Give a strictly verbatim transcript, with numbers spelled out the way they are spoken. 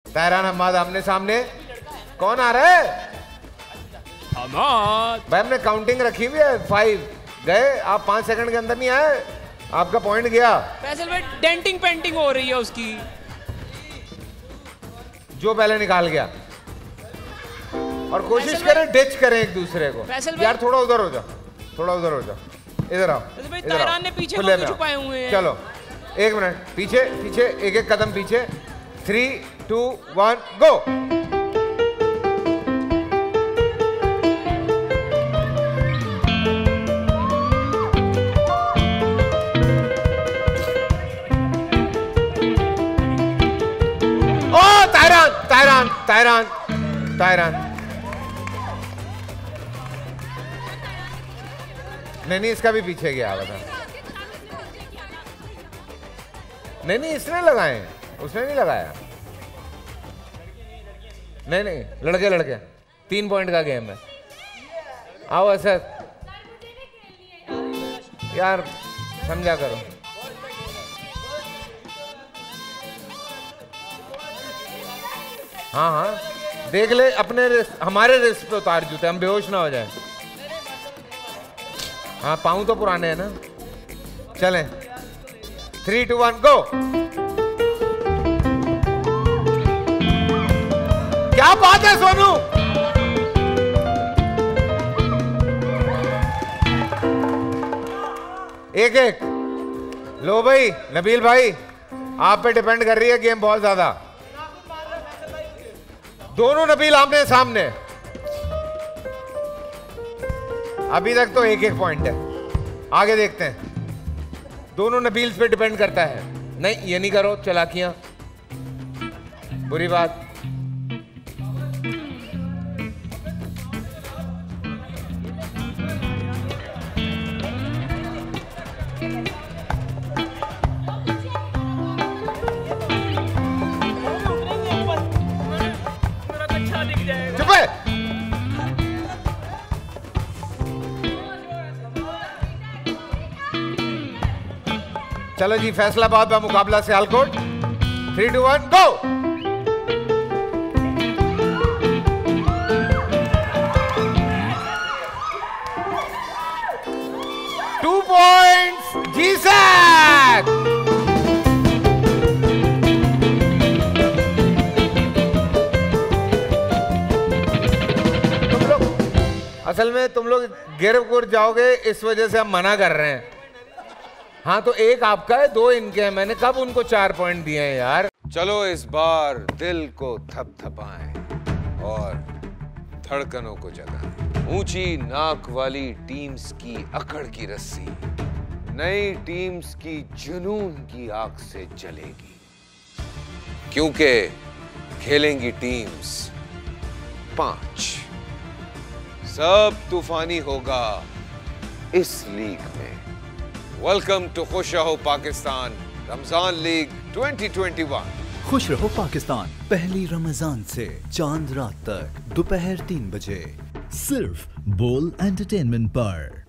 तायरान हम्माद आमने सामने। कौन आ रहा है? हम्माद। भाई हमने काउंटिंग रखी हुई है, फाइव गए, आप पांच सेकंड के अंदर नहीं आए, आपका पॉइंट गया। फैसल भाई डेंटिंग पेंटिंग हो रही है उसकी। जो पहले निकाल गया, और कोशिश करें डिच करें एक दूसरे को। यार थोड़ा उधर हो जाओ, थोड़ा उधर हो जाओ, इधर आओ। तायरान ने पीछे को छुपाए हुए हैं। चलो एक मिनट पीछे पीछे, एक एक कदम पीछे। Three two one go. ओ तायरान तायरान तायरान तायरान नहीं नहीं, इसका भी पीछे गया बता। नहीं नहीं, इसने लगाए, उसने नहीं लगाया। नहीं नहीं, लड़के लड़के, तीन पॉइंट का गेम है। आओ असद, यार समझा करो। हाँ हाँ देख ले, अपने रिस्क, हमारे रिस्क पे उतार जूते, हम बेहोश ना हो जाए। हाँ पाऊं तो पुराने हैं ना। चलें, थ्री टू वन गो। क्या बात है सोनू। एक एक लो भाई, नबील भाई आप पे डिपेंड कर रही है गेम बहुत ज्यादा। दोनों नबील आमने सामने। अभी तक तो एक एक पॉइंट है, आगे देखते हैं। दोनों नबील्स पे डिपेंड करता है। नहीं ये नहीं करो चालाकियां, बुरी बात। चुप है। चलो जी, फैसलाबाद का मुकाबला Sialkot. Three two one go. Two points जी सैक। तुम लोग असल में तुम लोग गिरफ्तार जाओगे, इस वजह से हम मना कर रहे हैं। हाँ तो एक आपका है, दो इनके हैं। मैंने कब उनको चार पॉइंट दिए हैं यार। चलो इस बार दिल को थपथपाएं और धड़कनों को जगाएं। ऊंची नाक वाली टीम्स की अकड़ की रस्सी नई टीम्स की जुनून की आग से जलेगी, क्योंकि खेलेंगी टीम्स पांच। सब तूफानी होगा इस लीग में। Welcome to Khush Raho Pakistan Ramzan league twenty twenty one. Khush Raho Pakistan पहली रमजान से चांद रात तक दोपहर तीन बजे सिर्फ बोल एंटरटेनमेंट पर।